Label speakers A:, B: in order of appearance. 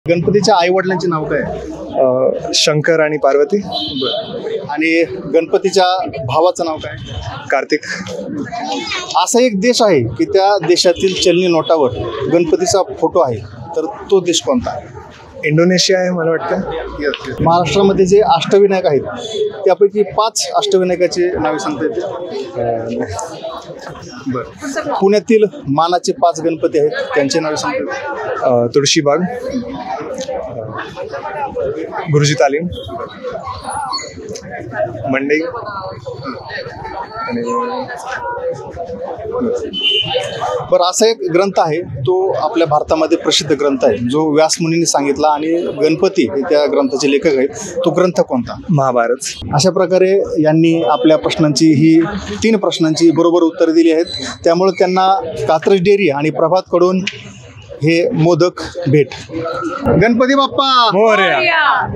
A: गणपतीच्या आई वडिलांचे नाव काय?
B: शंकर आणि पार्वती.
A: आणि गणपतीच्या भावाचं नाव काय?
B: कार्तिक.
A: असा एक देश आहे की त्या देशातील चलनी नोटावर गणपतीचा फोटो आहे, तर तो देश कोणता?
B: इंडोनेशिया आहे मला वाटतं.
A: महाराष्ट्रामध्ये जे अष्टविनायक आहेत त्यापैकी 5 अष्टविनायकाची नावे सांगता येतील? बरं. पुण्यातील मानाचे 5 गणपती आहेत, त्यांचे नावे सांगता?
B: तुळशीबाग, गुरुजी तालीम, मंडई आणि
A: बरं. असा एक ग्रंथ आहे, तो आपल्या भारतामध्ये प्रसिद्ध ग्रंथ आहे, जो व्यासमुनींनी सांगितला आणि गणपती हे त्या ग्रंथाचे लेखक आहेत. तो ग्रंथ कोणता?
B: महाभारत.
A: अशा प्रकारे यांनी आपल्या प्रश्नांची ही 3 प्रश्नांची बरोबर उत्तरे दिली आहेत. त्यामुळे त्यांना कात्रज डेअरी आणि प्रभातकडून हे मोदक भेट. गणपती बाप्पा
B: मोरया.